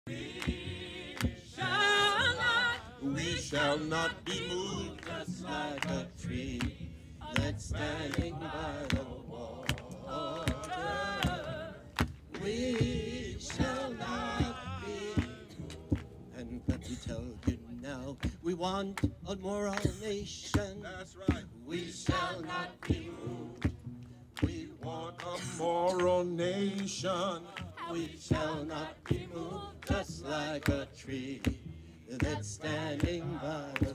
We shall not be moved, just like a tree that's standing by the water. We shall not be. And let me tell you now, we want a moral nation. That's right. We shall not be moved. We want a moral nation. We shall not be moved, just like a tree that's standing by the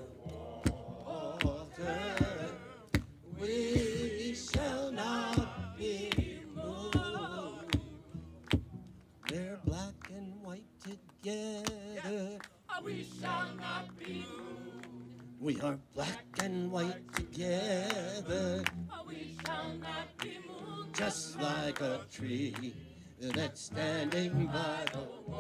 water. We shall not be moved. We're black and white together. We shall not be moved. We are black and white together, We shall not be moved. just like a tree that's standing by the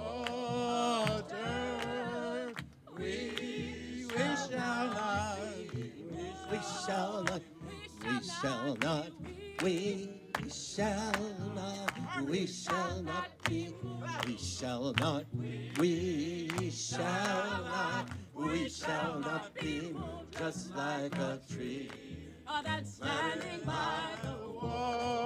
water. We shall not, we shall not, we shall not, we shall not, we shall not be, we shall not, we shall not, we shall not be just like a tree That's standing by the water.